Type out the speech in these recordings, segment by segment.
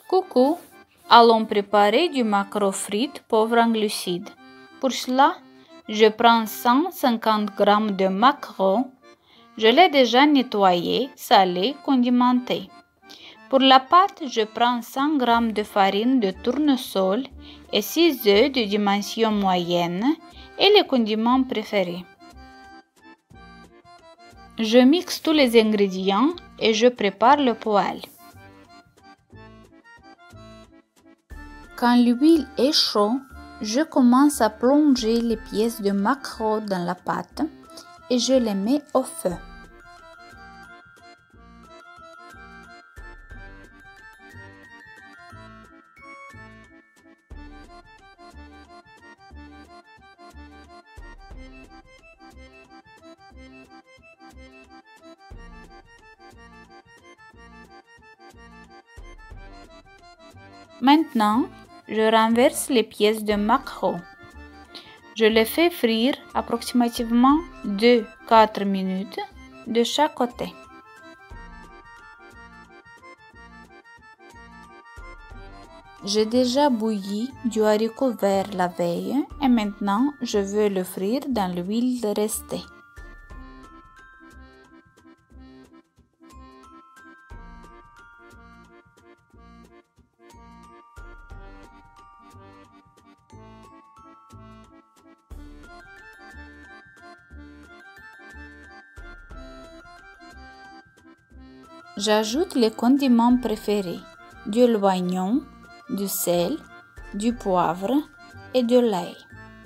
Coucou, allons préparer du maquereau frites pauvre en glucides. Pour cela, je prends 150 g de maquereau. Je l'ai déjà nettoyé, salé, condimenté. Pour la pâte, je prends 100 g de farine de tournesol et 6 œufs de dimension moyenne et les condiments préférés. Je mixe tous les ingrédients et je prépare le poêle. Quand l'huile est chaude, je commence à plonger les pièces de maquereau dans la pâte et je les mets au feu. Maintenant, je renverse les pièces de maquereau. Je les fais frire approximativement 2-4 minutes de chaque côté. J'ai déjà bouilli du haricot vert la veille et maintenant je veux le frire dans l'huile restée. J'ajoute les condiments préférés, de l'oignon, du sel, du poivre et de l'ail.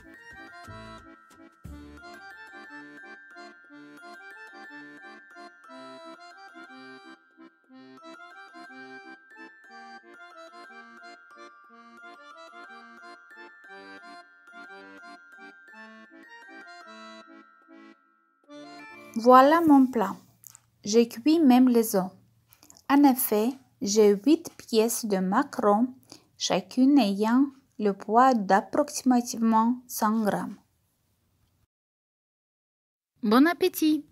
Voilà mon plat. J'ai cuit même les os. En effet, j'ai 8 pièces de maquereau, chacune ayant le poids d'approximativement 100 g. Bon appétit!